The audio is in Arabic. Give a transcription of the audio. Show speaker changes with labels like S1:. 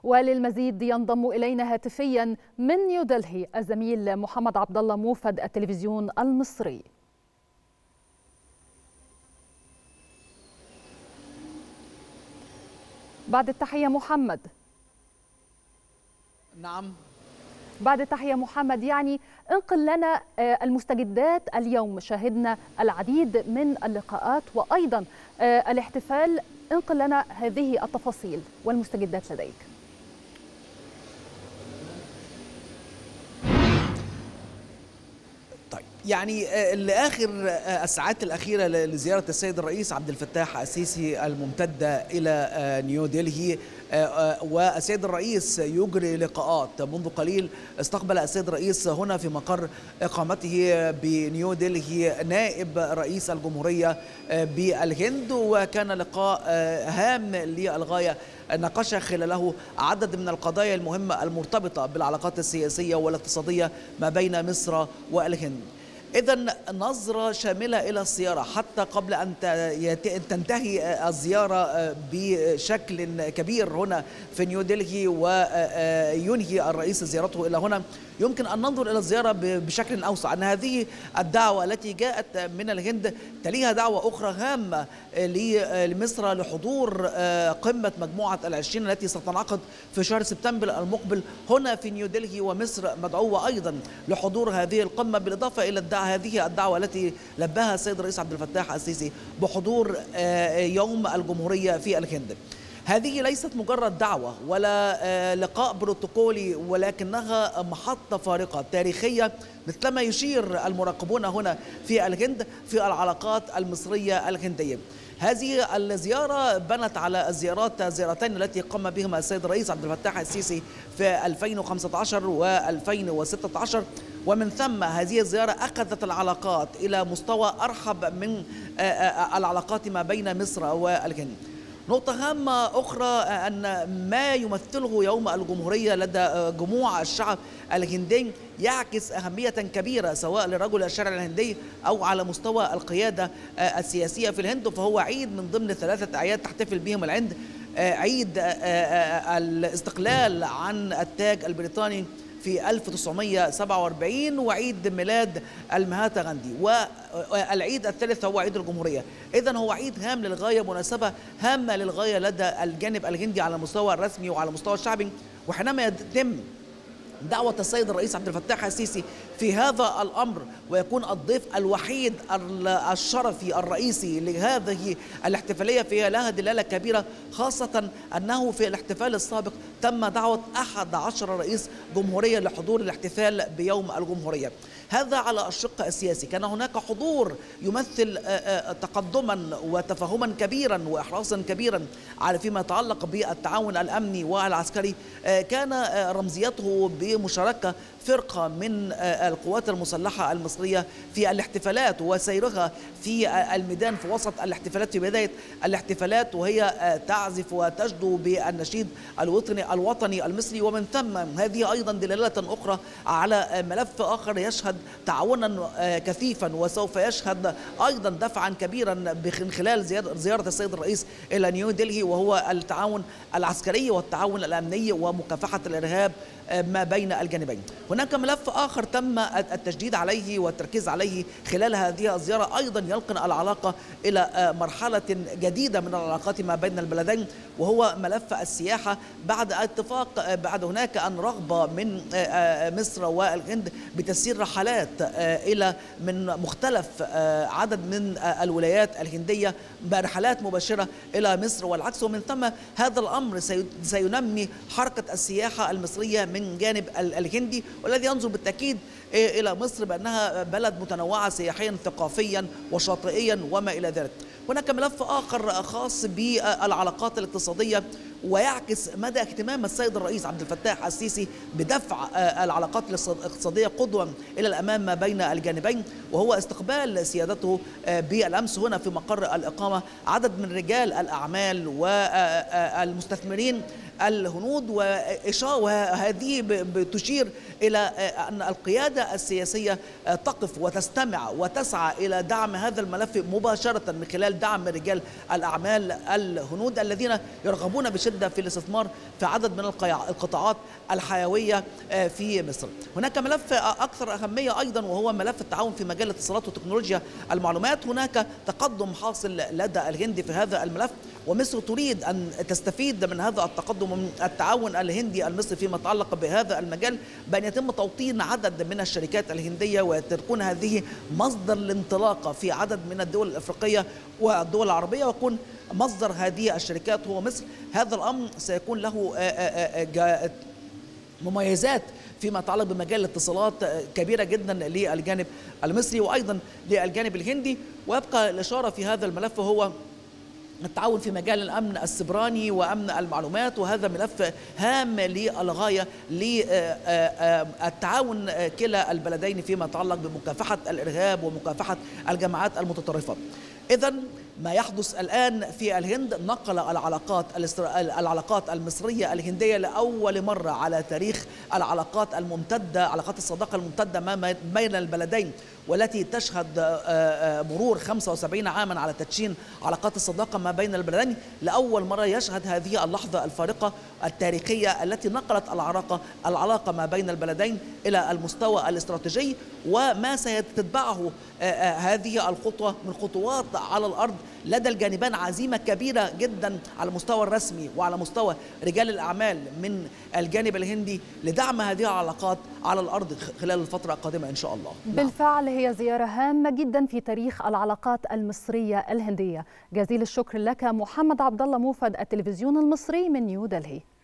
S1: وللمزيد ينضم إلينا هاتفيا من نيودلهي الزميل محمد عبد الله موفد التلفزيون المصري. بعد التحية محمد.
S2: نعم
S1: بعد التحية محمد، يعني انقل لنا المستجدات اليوم. شاهدنا العديد من اللقاءات وأيضا الاحتفال، انقل لنا هذه التفاصيل والمستجدات لديك.
S2: يعني لآخر الساعات الأخيرة لزيارة السيد الرئيس عبد الفتاح السيسي الممتدة إلى نيودلهي، والسيد الرئيس يجري لقاءات. منذ قليل استقبل السيد الرئيس هنا في مقر إقامته بنيودلهي نائب رئيس الجمهورية بالهند، وكان لقاء هام للغاية ناقش خلاله عدد من القضايا المهمة المرتبطة بالعلاقات السياسية والاقتصادية ما بين مصر والهند. إذن نظرة شاملة إلى الزيارة حتى قبل أن تنتهي الزيارة بشكل كبير هنا في نيودلهي وينهي الرئيس زيارته إلى هنا. يمكن أن ننظر إلى الزيارة بشكل أوسع، أن هذه الدعوة التي جاءت من الهند تليها دعوة أخرى هامة لمصر لحضور قمة مجموعة العشرين التي ستنعقد في شهر سبتمبر المقبل هنا في نيودلهي، ومصر مدعوة أيضا لحضور هذه القمة، بالإضافة إلى هذه الدعوة التي لباها السيد الرئيس عبد الفتاح السيسي بحضور يوم الجمهورية في الهند. هذه ليست مجرد دعوة ولا لقاء بروتوكولي، ولكنها محطة فارقة تاريخية مثلما يشير المراقبون هنا في الهند في العلاقات المصرية الهندية. هذه الزيارة بنت على الزيارتين التي قام بهما السيد الرئيس عبد الفتاح السيسي في 2015 و2016، ومن ثم هذه الزيارة أخذت العلاقات إلى مستوى أرحب من العلاقات ما بين مصر والهند. نقطة هامة أخرى أن ما يمثله يوم الجمهورية لدى جموع الشعب الهندي يعكس أهمية كبيرة سواء لرجل الشارع الهندي أو على مستوى القيادة السياسية في الهند، فهو عيد من ضمن 3 أعياد تحتفل بهم الهند: عيد الاستقلال عن التاج البريطاني في 1947، وعيد ميلاد المهاتما غاندي، والعيد الثالث هو عيد الجمهورية. إذن هو عيد هام للغاية، مناسبة هامة للغاية لدى الجانب الهندي على المستوى الرسمي وعلى المستوى الشعبي. وحينما يتم دعوة السيد الرئيس عبد الفتاح السيسي في هذا الأمر ويكون الضيف الوحيد الشرفي الرئيسي لهذه الاحتفالية، فيها لها دلالة كبيرة، خاصة أنه في الاحتفال السابق تم دعوة 11 رئيس جمهورية لحضور الاحتفال بيوم الجمهورية. هذا على الشق السياسي. كان هناك حضور يمثل تقدما وتفاهما كبيرا وإحراسا كبيرا على فيما يتعلق بالتعاون الأمني والعسكري. كان رمزيته بمشاركة فرقة من القوات المسلحة المصرية في الاحتفالات وسيرها في الميدان في وسط الاحتفالات، في بداية الاحتفالات، وهي تعزف وتجدو بالنشيد الوطني المصري. ومن ثم هذه أيضا دلالة أخرى على ملف آخر يشهد تعاونا كثيفا، وسوف يشهد أيضا دفعا كبيرا من خلال زيارة السيد الرئيس إلى نيودلهي، وهو التعاون العسكري والتعاون الأمني ومكافحة الإرهاب ما بين الجانبين. هناك ملف آخر تم التشديد عليه والتركيز عليه خلال هذه الزيارة، أيضا يلقن العلاقة إلى مرحلة جديدة من العلاقات ما بين البلدين، وهو ملف السياحة. بعد اتفاق بعد هناك أن رغبة من مصر والهند بتسيير رحلات إلى من مختلف عدد من الولايات الهندية برحلات مباشرة إلى مصر والعكس. ومن ثم هذا الأمر سينمي حركة السياحة المصرية من جانب الهندي، والذي ينظر بالتأكيد إلى مصر بأنها بلد متنوعة سياحيا ثقافيا وشاطئيا وما إلى ذلك. هناك ملف آخر خاص بالعلاقات الاقتصادية ويعكس مدى اهتمام السيد الرئيس عبد الفتاح السيسي بدفع العلاقات الاقتصادية قدوة إلى الأمام ما بين الجانبين، وهو استقبال سيادته بالأمس هنا في مقر الإقامة عدد من رجال الأعمال والمستثمرين الهنود، وهذه بتشير إلى أن القيادة السياسية تقف وتستمع وتسعى إلى دعم هذا الملف مباشرة من خلال دعم رجال الأعمال الهنود الذين يرغبون بشدة بشدة في الاستثمار في عدد من القطاعات الحيوية في مصر. هناك ملف أكثر أهمية أيضا وهو ملف التعاون في مجال الاتصالات وتكنولوجيا المعلومات. هناك تقدم حاصل لدى الهند في هذا الملف، ومصر تريد أن تستفيد من هذا التقدم ومن التعاون الهندي المصري فيما يتعلق بهذا المجال، بأن يتم توطين عدد من الشركات الهندية وتكون هذه مصدر الانطلاقة في عدد من الدول الأفريقية والدول العربية، ويكون مصدر هذه الشركات هو مصر. هذا الأمر سيكون له مميزات فيما يتعلق بمجال الاتصالات كبيرة جدا للجانب المصري وأيضا للجانب الهندي. ويبقى الإشارة في هذا الملف هو التعاون في مجال الأمن السيبراني وأمن المعلومات، وهذا ملف هام للغاية للتعاون كلا البلدين فيما يتعلق بمكافحة الإرهاب ومكافحة الجماعات المتطرفة. إذن ما يحدث الآن في الهند نقل العلاقات المصرية الهندية لأول مرة على تاريخ العلاقات الممتدة، علاقات الصداقة الممتدة ما بين البلدين، والتي تشهد مرور 75 عاما على تدشين علاقات الصداقة ما بين البلدين. لأول مرة يشهد هذه اللحظة الفارقة التاريخية التي نقلت العلاقة ما بين البلدين إلى المستوى الاستراتيجي، وما سيتبعه هذه الخطوة من خطوات على الأرض. لدى الجانبان عزيمة كبيرة جدا على المستوى الرسمي وعلى مستوى رجال الأعمال من الجانب الهندي لدعم هذه العلاقات على الأرض خلال الفترة القادمة إن شاء الله.
S1: بالفعل هي زيارة هامة جدا في تاريخ العلاقات المصرية الهندية. جزيل الشكر لك محمد عبد الله موفد، التلفزيون المصري من نيودلهي.